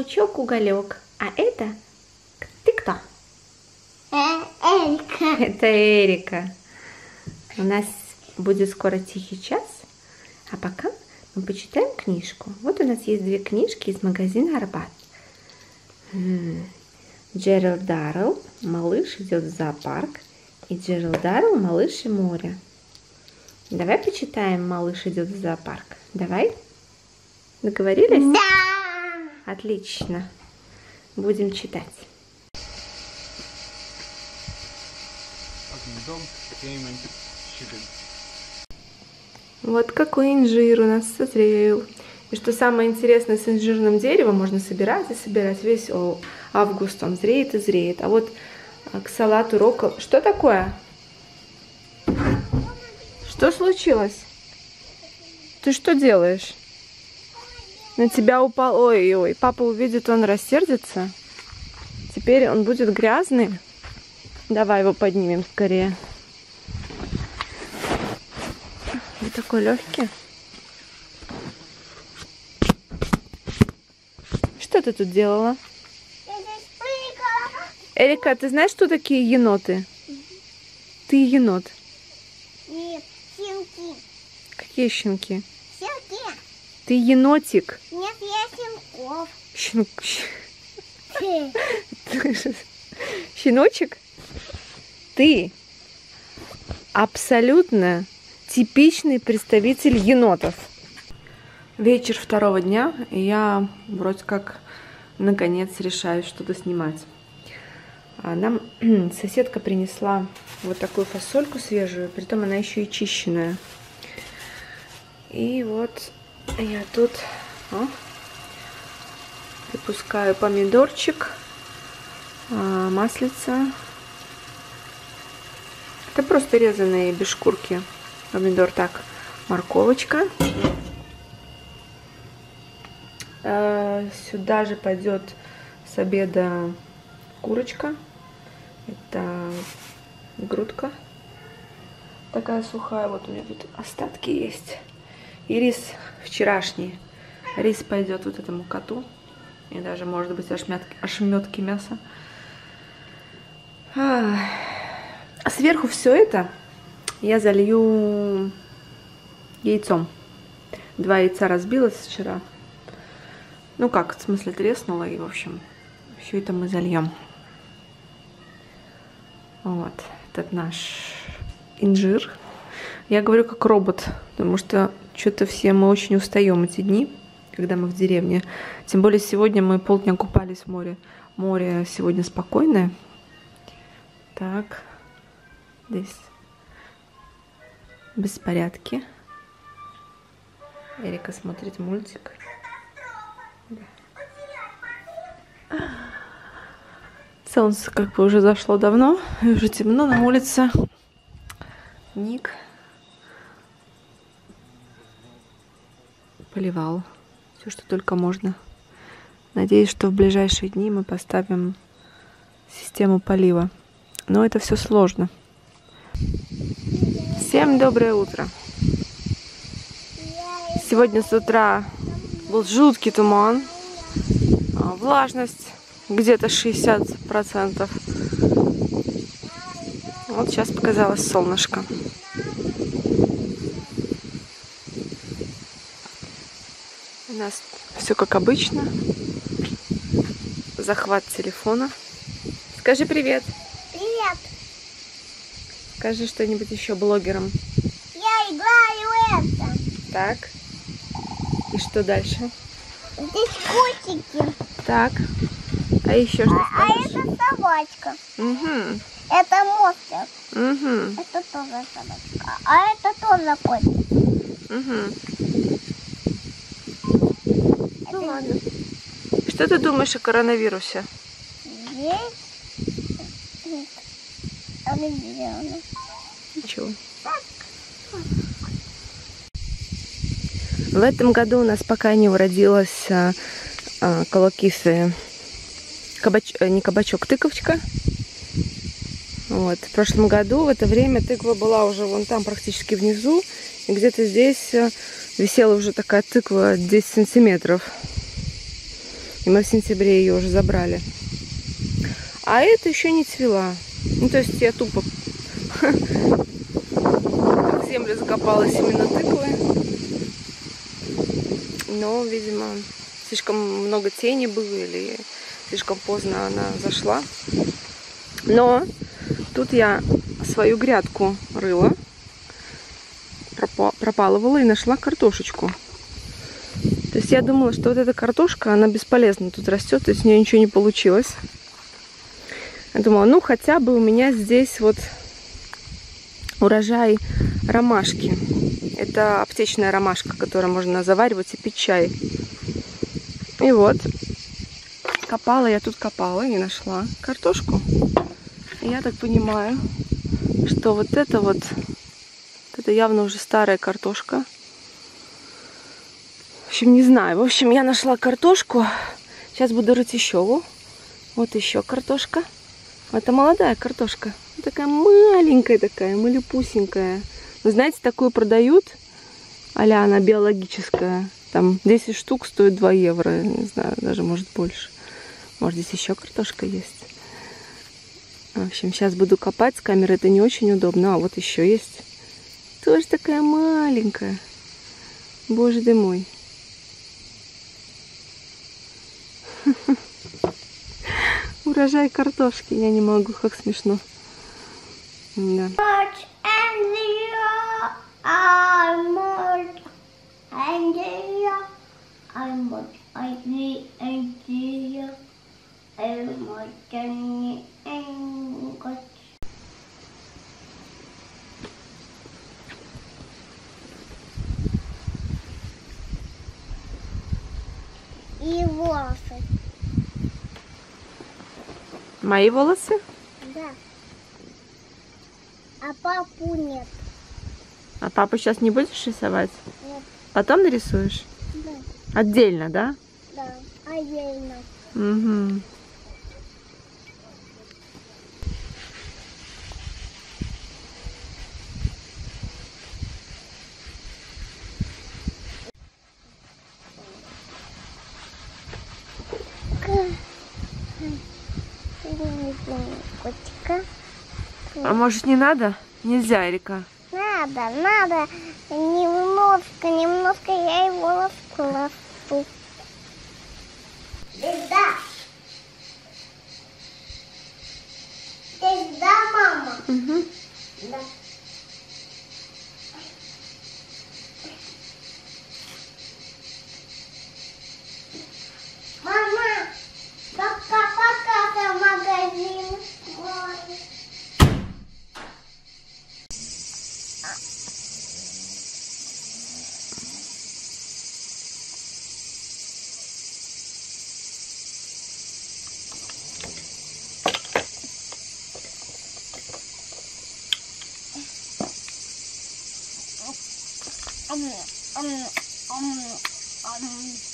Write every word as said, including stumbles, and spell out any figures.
паучок-уголек. А это... Ты кто? Эрика. Это Эрика. У нас будет скоро тихий час. А пока мы почитаем книжку. Вот у нас есть две книжки из магазина Арбат. Джеральд Даррелл «Малыш идет в зоопарк» и Джеральд Даррелл «Малыш и море». Давай почитаем «Малыш идет в зоопарк». Давай? Договорились? Да! Отлично. Будем читать. Вот какой инжир у нас созрел. И что самое интересное, с инжирным деревом можно собирать и собирать. Весь август он зреет и зреет. А вот к салату рокколи... Что такое? Что случилось? Ты что делаешь? На тебя упал... Ой-ой, папа увидит, он рассердится. Теперь он будет грязный. Давай его поднимем скорее. Он такой легкий. Что ты тут делала? Эрика, ты знаешь, что такие еноты? Ты енот. Нет, щенки. Какие щенки? Щенки. Ты енотик. Нет, я щенков. Щен... Щеночек? Ты абсолютно типичный представитель енотов. Вечер второго дня, и я вроде как наконец решаю что-то снимать. А нам соседка принесла вот такую фасольку свежую, притом она еще и чищенная. И вот я тут а, припускаю помидорчик, а, маслица. Это просто резанные без шкурки помидор. Так, морковочка. А, сюда же пойдет с обеда курочка. Это грудка такая сухая. Вот у меня тут остатки есть. И рис вчерашний. Рис пойдет вот этому коту. И даже, может быть, ошметки, ошметки мяса. А сверху все это я залью яйцом. Два яйца разбилось вчера. Ну как, в смысле треснуло. И, в общем, все это мы зальем. Вот, этот наш инжир. Я говорю как робот, потому что что-то все мы очень устаем эти дни, когда мы в деревне. Тем более сегодня мы полдня купались в море. Море сегодня спокойное. Так, здесь беспорядки. Эрика смотрит мультик. Солнце как бы уже зашло давно, и уже темно на улице. Ник поливал все, что только можно. Надеюсь, что в ближайшие дни мы поставим систему полива. Но это все сложно. Всем доброе утро. Сегодня с утра был жуткий туман. Влажность где-то шестьдесят процентов. Вот сейчас показалось солнышко. У нас все как обычно. Захват телефона. Скажи привет. Привет. Скажи что-нибудь еще блогерам. Я играю это. Так. И что дальше? Здесь котики. Так. А еще что А, а скажешь? это собачка. Угу. Это монстр. Угу. Это тоже собачка. А это тоже котик. Угу. Это Ну ладно. Что ты думаешь о коронавирусе? Здесь. Она зеленая. Ничего. В этом году у нас пока не уродилась а, а, колокисы, кабач... не кабачок, тыковочка. Вот. В прошлом году в это время тыква была уже вон там практически внизу. И где-то здесь висела уже такая тыква десять сантиметров. И мы в сентябре ее уже забрали. А это еще не цвела. Ну, то есть я тупо в землю закопала семена тыквы. Но, видимо, слишком много тени было или слишком поздно она зашла. Но тут я свою грядку рыла, пропалывала и нашла картошечку. То есть я думала, что вот эта картошка, она бесполезна тут растет, то есть у нее ничего не получилось. Я думала, ну хотя бы у меня здесь вот урожай ромашки. Это аптечная ромашка, которую можно заваривать и пить чай. И вот, копала я тут, копала и нашла картошку. И я так понимаю, что вот это вот, это явно уже старая картошка. В общем, не знаю. В общем, я нашла картошку. Сейчас буду рыть еще. Вот еще картошка. Это молодая картошка. Такая маленькая такая, малюпусенькая. Вы знаете, такую продают. А-ля она биологическая. Там десять штук стоит два евро. Не знаю, даже может больше. Может, здесь еще картошка есть. В общем, сейчас буду копать. С камеры это не очень удобно. А вот еще есть. Тоже такая маленькая. Боже ты мой. Урожай картошки. Я не могу, как смешно. Да. И волосы. Мои волосы? Да. А папу нет. А папу сейчас не будешь рисовать? Нет. Потом нарисуешь? Да. Отдельно, да? Да. Отдельно. Угу. Котика. А может не надо? Нельзя, Эрика. Надо, надо. Немножко, немножко я его расклашу. Да. Здесь, да, мама? Угу. Да. Мама, пока-пока в магазин. Ой. Um, um, um, um.